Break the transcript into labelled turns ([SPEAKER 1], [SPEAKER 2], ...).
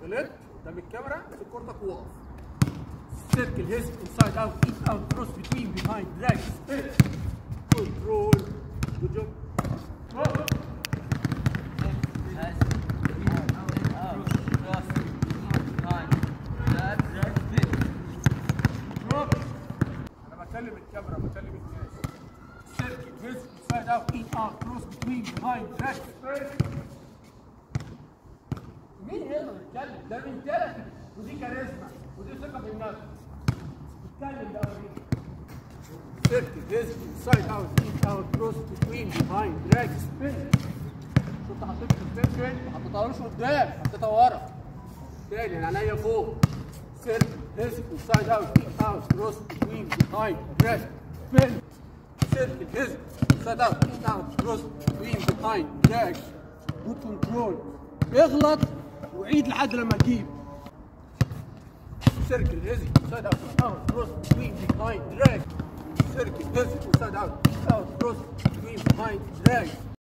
[SPEAKER 1] غلطت قدام الكاميرا امسك كورتك ووقف. سيركل هيز انسايد اوت ايت اوت كروس بتوين بيهايند دراج سبين كنترول. جود جوب. انا بكلم الكاميرا بكلم الناس. سيركل هيز انسايد اوت ايت اوت كروس بتوين بيهايند دراج سبين. مين يقدر يتكلم؟ ده منتاليتي ودي كاريزما ودي ثقه بالنفس. اتكلم بقى وريني. سيركل هيز انسايد اوت ايت اوت كروس بتوين بيهايند دراج سبين. شفت حطيت السبين فين؟ ما حطيتهاش قدام، حطيتها ورا. تاني انا عينيا فوق. سيركل هيز انسايد اوت ايت اوت كروس بتوين بيهايند دراج سبين. سيركل هيز انسايد اوت ايت اوت كروس بتوين بيهايند دراج. جود كنترول. اغلط وعيد لحد لما تجيب. سيركل هيزي سايد اوت كروس بتوين بيهايند دراج. سيركل هيزي سايد اوت كروس بتوين بيهايند دراج.